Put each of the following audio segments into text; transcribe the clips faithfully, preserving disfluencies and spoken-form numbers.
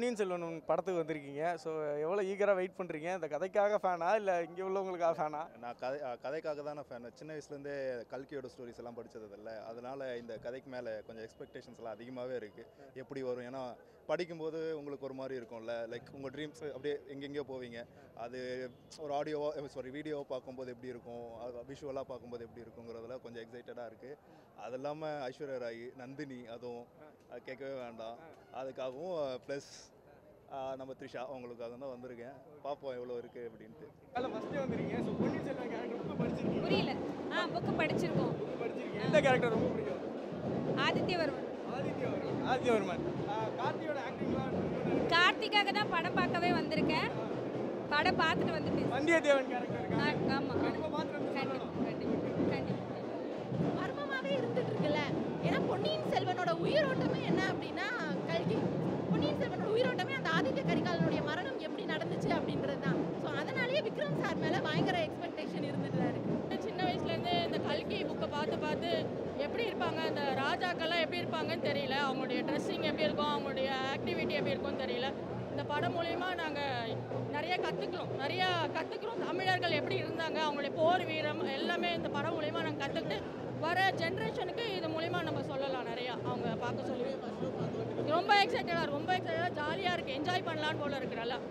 பொன்னியின் செல்வன் படத்துக்கு வந்திருக்கீங்க. ஸோ எவ்வளோ ஈகராக வெயிட் பண்ணுறீங்க? இந்த கதைக்காக ஃபேனா இல்லை இங்கே உள்ளவங்களுக்காக ஃபேனா? நான் கதை கதைக்காக தான் நான் ஃபேன். சின்ன வயசுலேருந்தே கல்கியோட ஸ்டோரிஸ் எல்லாம் படித்தது இல்லை. அதனால் இந்த கதைக்கு மேலே கொஞ்சம் எக்ஸ்பெக்டேஷன்ஸ் எல்லாம் அதிகமாகவே இருக்குது. எப்படி வரும்? ஏன்னா படிக்கும்போது உங்களுக்கு ஒரு மாதிரி இருக்கும்ல, லைக் உங்கள் ட்ரீம்ஸ் அப்படியே எங்கெங்கேயோ போவீங்க. அது ஒரு ஆடியோவோ சாரி வீடியோவோ பார்க்கும்போது எப்படி இருக்கும், அது விஷுவலாக பார்க்கும்போது எப்படி இருக்குங்கிறதுல கொஞ்சம் எக்ஸைட்டடாக இருக்குது. அது இல்லாமல் ஐஸ்வர்யா ராய், நந்தினி, அதுவும் அது கேட்கவே வேண்டாம். அதுக்காகவும் ப்ளஸ் நம்ம த்ரிஷா அவங்களுக்காக தான் வந்திருக்கேன். பார்ப்போம் எவ்வளோ இருக்குது அப்படின்ட்டு. அதில் ஃபஸ்ட்டே வந்துருக்கீங்க. ஸோ பொன்னியின் செல்வன் கேரக்டர் ரொம்ப படிச்சிருக்கீங்க. புரியல. ஆ புக்கு படிச்சிருக்கோம். புக்கு படிச்சிருக்கீங்க. எந்த கேரக்டர் ரொம்ப பிடிக்கும்? ஆதித்யவர்மன். ஆதித்யவர்மன். ஆதித்யவர்மன். கார்த்தியோட ஆக்டிங்லாம் கார்த்திக்காக தான் படம் பார்க்கவே வந்திருக்கேன். படம் பார்த்துட்டு வந்து பேசுறேன். வந்தியத்தேவன் கேரக்டர் இருக்கா? ஆமா. கண்டிப்பாக பார்த்துட்டு கண்டிப்பா கண்டிப்பா கண்டிப்பா. மர்மமாவே இருந்துட்டு இருக்குல்ல. ஏன்னா பொன்னியின் செல்வனோட உயிரோட்டமே என்ன அப்படின்னா கல்கி. பொன்னியின் செல்வனோட உயிரோட்டமே அந்த ஆதித்ய கரிகாலனுடைய மரணம் எப்படி நடந்துச்சு அப்படின்றது தான். ஸோ அதனாலேயே விக்ரம் சார் மேலே பயங்கர எக்ஸ்பெக்டேஷன் இருந்துட்டு தான் இருக்கு. சின்ன வயசுலேருந்து இந்த கல்கி புக்கை பார்த்து பார்த்து எப்படி இருப்பாங்க, அந்த ராஜாக்கள்லாம் எப்படி இருப்பாங்கன்னு தெரியல, அவங்களுடைய ட்ரெஸ்ஸிங் எப்படி இருக்கும், அவங்களுடைய ஆக்டிவிட்டி எப்படி இருக்கும்னு தெரியல. இந்த படம் மூலிமா நாங்கள் நிறைய கற்றுக்கிறோம் நிறையா கற்றுக்குறோம் தமிழர்கள் எப்படி இருந்தாங்க, அவங்களுடைய போர் வீரம் எல்லாமே இந்த படம் மூலிமா நாங்கள் கற்றுக்கிட்டு வர ஜென்ரேஷனுக்கு இது மூலிமா நம்ம சொல்லலாம். நிறையா அவங்க பார்க்க சொல்லி ரொம்ப எக்ஸைட்டடாக ரொம்ப எக்ஸைட்டடாக ஜாலியாக இருக்குது, என்ஜாய் பண்ணலான்னு போல இருக்குது. நல்லா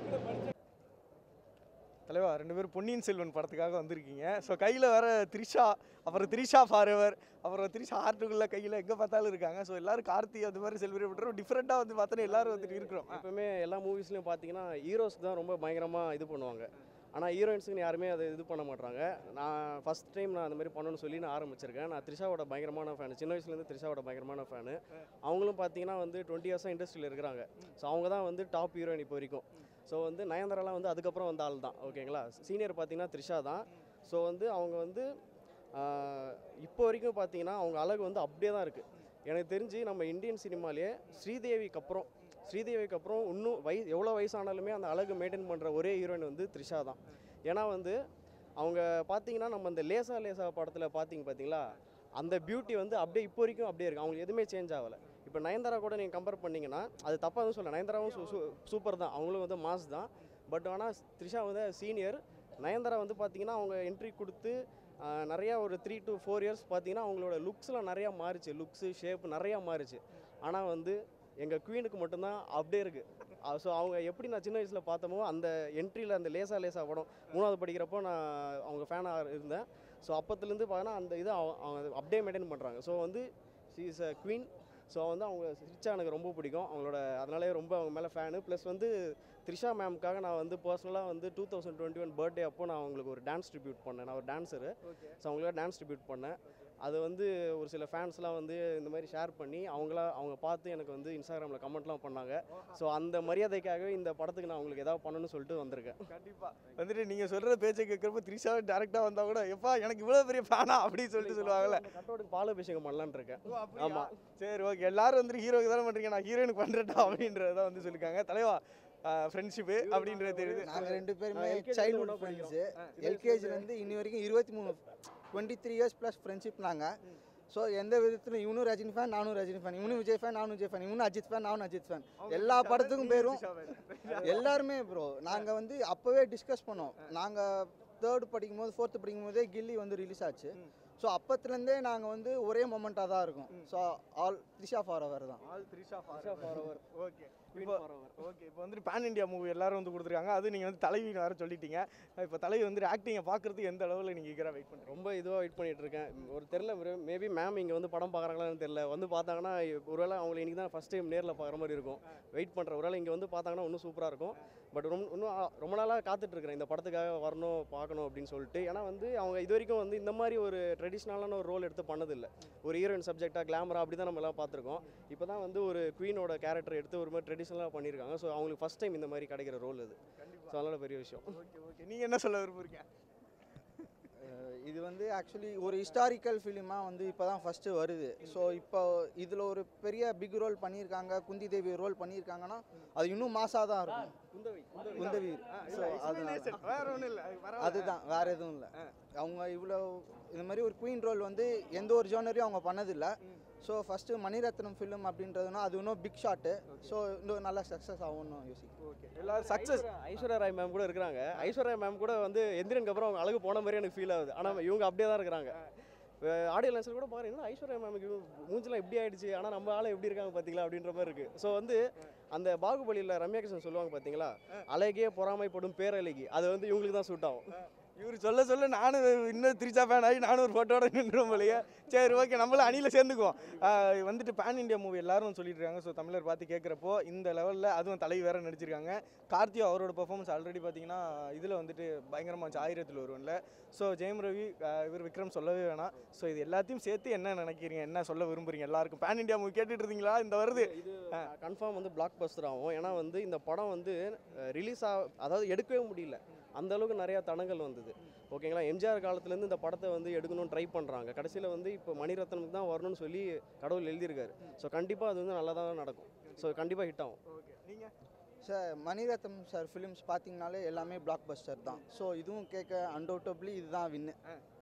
தலைவா, ரெண்டு பேரும் பொன்னியின் செல்வன் படத்துக்காக வந்திருக்கீங்க. ஸோ கையில் வேற த்ரிஷா, அப்புறம் த்ரிஷா ஃபாரெவர், அப்புறம் த்ரிஷா ஹார்ட்டுக்குள்ளே கையில் எங்கே பார்த்தாலும் இருக்காங்க. ஸோ எல்லாரும் கார்த்தி அது மாதிரி செலிப்ரேட் பண்ணுறோம். டிஃப்ரெண்ட்டாக வந்து பார்த்தோன்னா எல்லாரும் வந்துட்டு இருக்கிறோம். எப்பவுமே எல்லா மூவிஸ்லையும் பார்த்தீங்கன்னா ஹீரோஸ்க்கு தான் ரொம்ப பயங்கரமாக இது பண்ணுவாங்க. ஆனால் ஹீரோயின்ஸுக்கு யாருமே அதை இது பண்ண மாட்டாங்க. நான் ஃபஸ்ட் டைம் நான் அந்த மாதிரி பண்ணணும்னு சொல்லி நான் ஆரம்பிச்சிருக்கேன். நான் த்ரிஷாவோட பயங்கரமான ஃபேன். சின்ன வயசுலேருந்து த்ரிஷாவோட பயங்கரமான ஃபேனு. அவங்களும் பார்த்தீங்கன்னா வந்து டுவெண்ட்டி இயர்ஸாக இண்டஸ்ட்ரியில் இருக்கிறாங்க. ஸோ அவங்க தான் வந்து டாப் ஹீரோயின் இப்போ வரைக்கும். ஸோ வந்து நயன்தாராலாம் வந்து அதுக்கப்புறம் வந்த ஆள் தான். ஓகேங்களா, சீனியர் பார்த்தீங்கன்னா த்ரிஷா தான். ஸோ வந்து அவங்க வந்து இப்போ வரைக்கும் பார்த்தீங்கன்னா அவங்க அழகு வந்து அப்படியே தான் இருக்குது. எனக்கு தெரிஞ்சு நம்ம இந்தியன் சினிமாலேயே ஸ்ரீதேவிக்கு அப்புறம் ஸ்ரீதேவிக்கு அப்புறம் இன்னும் வயசு எவ்வளோ வயசானாலுமே அந்த அழகு மெயின்டைன் பண்ணுற ஒரே ஹீரோயின் வந்து த்ரிஷா தான். ஏன்னா வந்து அவங்க பார்த்தீங்கன்னா நம்ம அந்த லேசா லேசா படத்தில் பார்த்தீங்க பார்த்தீங்களா, அந்த பியூட்டி வந்து அப்படியே இப்போ வரைக்கும் அப்படியே இருக்குது. அவங்களுக்கு எதுவுமே சேஞ்ச் ஆகலை. இப்போ நயன்தாரா கூட நீங்கள் கம்பேர் பண்ணிங்கன்னா அது தப்பாக எதுவும் சொல்ல, நயன்தாராவும் சூ சூப்பர் தான், அவங்களும் வந்து மாஸ் தான். பட் ஆனால் த்ரிஷா வந்து சீனியர். நயன்தாரா வந்து பார்த்தீங்கன்னா அவங்க என்ட்ரி கொடுத்து நிறையா ஒரு த்ரீ டு ஃபோர் இயர்ஸ் பார்த்தீங்கன்னா அவங்களோட லுக்ஸ்லாம் நிறையா மாறிச்சு, லுக்ஸு ஷேப் நிறையா மாறிச்சு. ஆனால் வந்து எங்கள் குவீனுக்கு மட்டும்தான் அப்படியே இருக்குது. ஸோ அவங்க எப்படி நான் சின்ன வயசில் பார்த்தோமோ அந்த என்ட்ரியில் அந்த லேசா லேசா படம் மூணாவது படிக்கிறப்போ நான் அவங்க ஃபேனாக இருந்தேன். ஸோ அப்போத்துலேருந்து பார்த்தீங்கன்னா அந்த இதை அவங்க அப்படியே மெயின்டைன் பண்ணுறாங்க. ஸோ வந்து she is a queen. So வந்து அவங்க ரிச்சா எனக்கு ரொம்ப பிடிக்கும் அவங்களோட, அதனாலே ரொம்ப அவங்க மேலே ஃபேனு. ப்ளஸ் வந்து த்ரிஷா மேம்காக நான் வந்து பர்சனலாக வந்து two thousand twenty one birthday அப்போ நான் அவங்களுக்கு ஒரு டான்ஸ் ட்ரிபியூட் பண்ணேன். நான் ஒரு டான்ஸரு. ஸோ அவங்களோட டான்ஸ் ட்ரிபியூட் பண்ணேன். அது வந்து ஒரு சில ஃபேன்ஸ்லாம் வந்து இந்த மாதிரி ஷேர் பண்ணி அவங்களா அவங்க பார்த்து எனக்கு வந்து இன்ஸ்டாகிராமில் கமெண்ட்லாம் பண்ணாங்க. ஸோ அந்த மரியாதைக்காகவே இந்த படத்துக்கு நான் அவங்களுக்கு ஏதாவது பண்ணணும்னு சொல்லிட்டு வந்திருக்கேன். கண்டிப்பாக வந்துட்டு நீங்கள் சொல்கிற பேச்சை கேட்குறப்ப த்ரிஷா டேரெக்டாக வந்தால் கூட எப்பா எனக்கு இவ்வளோ பெரிய ஃபேனா அப்படின்னு சொல்லிட்டு சொல்லுவாங்கல்ல. கட்டோடுக்கு பாலாபிஷேகம் பண்ணலான்னு இருக்கேன். ஆமாம், சரி, ஓகே. எல்லாரும் வந்து ஹீரோக்கு தானே பண்ணுறீங்க, நான் ஹீரோயினுக்கு பண்ணுறேன்டா அப்படின்றத வந்து சொல்லியிருக்காங்க. தலைவா, ஃப்ரெண்ட்ஷிப்பு அப்படின்றது தெரியுது. நாங்கள் ரெண்டு பேருமே சைல்ட்ஹுட் ஃப்ரெண்ட்ஸு. எல்கேஜிலேருந்து இன்னி வரைக்கும் இருபத்தி மூணு twenty three years plus friendship நாங்கள். ஸோ எந்த விதத்திலும் இவனும் ரஜினி ஃபேன், நானும் ரஜினி ஃபேன், இவனும் விஜய் ஃபேன், நானும் விஜய் ஃபேன், இவனும் அஜித் ஃபேன், நானும் அஜித் ஃபேன். எல்லா படத்துக்கும் பேரும் எல்லாருமே ப்ரோ. நாங்கள் வந்து அப்போவே டிஸ்கஸ் பண்ணோம். நாங்கள் தேர்டு படிக்கும் போது ஃபோர்த்து படிக்கும் போதே கில்லி வந்து ரிலீஸ் ஆச்சு. ஸோ அப்பத்துலேருந்தே நாங்கள் வந்து ஒரே மொமெண்ட்டாக தான் இருக்கும். ஸோ ஆல் த்ரிஷா ஃபாரெவர் தான். All Trisha forever. ஓகே, இப்போ ஓகே இப்போ வந்து பேன் இண்டியா மூவி எல்லாரும் வந்து கொடுத்துருக்காங்க. அது நீங்கள் வந்து தலைவி வேறு சொல்லிட்டீங்க. இப்போ தலைவி வந்து ஆக்டிங்கை பார்க்குறதுக்கு எந்த அளவில் நீங்கள் ஈகராக வெயிட் பண்ணுறீங்க? ரொம்ப இதுவாக வெயிட் பண்ணிகிட்டு இருக்கேன். ஒரு தெரில, மேபி மேம் இங்கே வந்து படம் பார்க்குறாங்களான்னு தெரில. வந்து பார்த்தாங்கன்னா ஒருவேளை அவங்களை இன்றைக்கி தான் ஃபஸ்ட் டைம் நேரில் பார்க்குற மாதிரி இருக்கும். வெயிட் பண்ணுற ஒருவேளை இங்கே வந்து பார்த்தாங்கன்னா இன்னும் சூப்பராக இருக்கும். பட் ரொம்ப இன்னும் ரொம்ப நாளாக காத்துட்ருக்கிறேன் இந்த படத்துக்காக வரணும் பார்க்கணும் அப்படின்னு சொல்லிட்டு. ஏன்னா வந்து அவங்க இது வரைக்கும் வந்து இந்த மாதிரி ஒரு ட்ரெடிஷ்னலான ஒரு ரோல் எடுத்து பண்ணதில்லை. ஒரு ஹீரோயின் சப்ஜெக்டாக கிளாமரா அப்படி தான் நம்ம எல்லாம் பார்த்துருக்கோம். இப்போ தான் வந்து ஒரு குவீனோட கேரக்டர் எடுத்து ஒரு மாதிரி ட்ரெடிஷ்னலாக பண்ணியிருக்காங்க. ஸோ அவங்களுக்கு ஃபஸ்ட் டைம் இந்த மாதிரி கிடைக்கிற ரோல் இது. ஸோ அதனால பெரிய விஷயம். ஓகே ஓகே நீங்கள் என்ன சொல்ல விரும்புறீங்க? இது வந்து ஆக்சுவலி ஒரு ஹிஸ்டாரிக்கல் ஃபிலிமாக வந்து இப்போ தான் ஃபஸ்ட்டு வருது. ஸோ இப்போ இதில் ஒரு பெரிய பிக் ரோல் பண்ணியிருக்காங்க, குந்தி தேவி ரோல் பண்ணியிருக்காங்கன்னா அது இன்னும் மாசாக தான் இருக்கும். குந்தவி. ஸோ அது வேற ஒன்றும் இல்லை, அதுதான், வேறு எதுவும் இல்லை. அவங்க இவ்வளோ இந்த மாதிரி ஒரு குயின் ரோல் வந்து எந்த ஒரு ஜோனரையும் அவங்க பண்ணதில்லை. ஸோ ஃபஸ்ட்டு மணிரத்னம் ஃபிலிம் அப்படின்றதுனா அது இன்னும் பிக் ஷாட்டு. ஸோ இன்னும் நல்லா சக்ஸஸ் ஆகும்னு யோசிக்கிறேன். ஓகே எல்லாரும் சக்ஸஸ். ஐஸ்வர்யா ராய் மேம் கூட இருக்கிறாங்க. ஐஸ்வர்யா மேம் கூட வந்து எந்திரனுக்கு அப்புறம் அவங்க அழகு போன மாதிரி எனக்கு ஃபீல் ஆகுது. ஆனால் இவங்க அப்படியே தான் இருக்கிறாங்க. ஆடியோ லான்ஸில் கூட பாருங்க, என்ன ஐஸ்வர்யா மேமுக்கு மூஞ்சிலாம் எப்படி ஆயிடுச்சு, ஆனால் நம்ம ஆளை எப்படி இருக்காங்க பார்த்தீங்களா அப்படின்ற மாதிரி இருக்குது. ஸோ வந்து அந்த பாகுபலியில் ரம்யா கிருஷ்ணன் சொல்லுவாங்க பார்த்தீங்களா, அழகே பொறாமைப்படும் பேரழகி, அது வந்து இவங்களுக்கு தான் சூட் ஆகும். இவர் சொல்ல சொல்ல நானும் இன்னும் திரிச்சா ஃபேன் ஆகி நானும் ஒரு ஃபோட்டோட நின்றோம் போலையே. சரி ஓகே, நம்மளும் அணியில் சேர்ந்துக்குவோம். ஆஹ் வந்துட்டு பேன் இண்டியா மூவி எல்லாரும் சொல்லிட்டு இருக்காங்க. ஸோ தமிழர் பார்த்து கேட்குறப்போ இந்த லெவலில் அதுவும் தலை வேற நடிச்சிருக்காங்க. கார்த்தியோ அவரோட பெர்ஃபார்மன்ஸ் ஆல்ரெடி பார்த்தீங்கன்னா இதில் வந்துட்டு பயங்கரமாக இருந்துச்சு, ஆயிரத்தில் ஒருவனில். ஸோ ஜெயம் ரவி, ஆஹ் இவர் விக்ரம் சொல்லவே வேணாம். ஸோ இது எல்லாத்தையும் சேர்த்து என்ன நினைக்கிறீங்க, என்ன சொல்ல விரும்புறீங்க எல்லாருக்கும்? பேன் இண்டியா மூவி கேட்டுட்டு இருந்தீங்களா? இந்த வருது இது கன்ஃபார்ம் வந்து பிளாக் பஸ்டர் ஆகும். ஏன்னா வந்து இந்த படம் வந்து ரிலீஸ் ஆ அதாவது எடுக்கவே முடியல, அந்த அளவுக்கு நிறையா தடங்கள் வந்தது. ஓகேங்களா, எம்ஜிஆர் காலத்துலேருந்து இந்த படத்தை வந்து எடுக்கணும்னு ட்ரை பண்ணுறாங்க. கடைசியில் வந்து இப்போ மணிரத்னமுக்கு தான் வரணும்னு சொல்லி கடவுள் எழுதியிருக்காரு. ஸோ கண்டிப்பாக அது வந்து நல்லா தான் நடக்கும். ஸோ கண்டிப்பாக ஹிட் ஆகும். ஓகே நீங்கள் சார் மணிரத்னம் சார் ஃபிலிம்ஸ் பார்த்தீங்கனாலே எல்லாமே பிளாக் பஸ்டர் தான். ஸோ இதுவும் கேட்க அன்டவுட்டபிளி இதுதான் வின்னு.